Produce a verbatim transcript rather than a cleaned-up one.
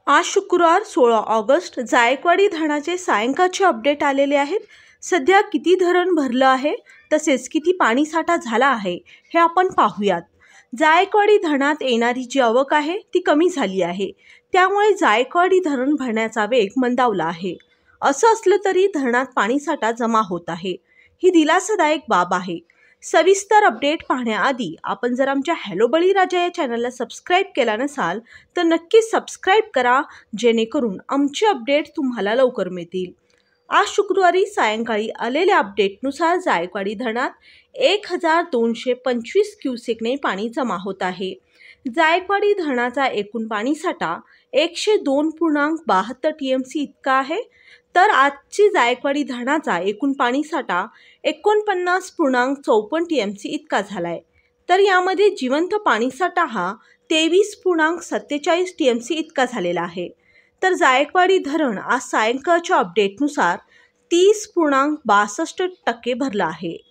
आज शुक्रवार सोळा ऑगस्ट जायकवाडी धरणाचे सायंकाळचे अपडेट आलेले आहेत। सध्या किती धरण भरलं आहे तसेच किती पाणीसाठा झाला आहे हे आपण पाहूयात। जायकवाडी धरणात येणारी जी आवक आहे ती कमी झाली आहे, त्यामुळे जायकवाडी धरण भरण्याचा वेग मंदावला आहे। असं असलं तरी धरणात पाणीसाठा जमा होत आहे, ही दिलासादायक बाब आहे। सविस्तर अपडेट पाहण्याआधी आपण जर आमच्या हॅलो बळीराजा या चॅनलला सबस्क्राईब केला नसाल तर नक्कीच सबस्क्राईब करा, जेणेकरून आमचे अपडेट तुम्हाला लवकर मिळतील। आज शुक्रवारी सायंकाळी आलेल्या अपडेटनुसार जायकवाडी धरणात एक हजार दोनशे पंचवीस क्युसेकने पाणी जमा होत आहे। जायकवाडी धरणाचा एकूण पाणीसाठा एकशे दोन पूर्णांक बहात्तर टी एम सी इतका आहे, तर आजची जायकवाडी धरणाचा एकूण पाणीसाठा एकोणपन्नास पूर्णांक चौपन्न टी एम सी इतका झाला आहे। तर यामध्ये जिवंत पाणीसाठा हा तेवीस पूर्णांक सत्तेचाळीस टी एम सी इतका झालेला आहे। तर जायकवाडी धरण आज सायंकाळच्या अपडेटनुसार तीस पूर्णांक बासष्ट टक्के भरलं आहे।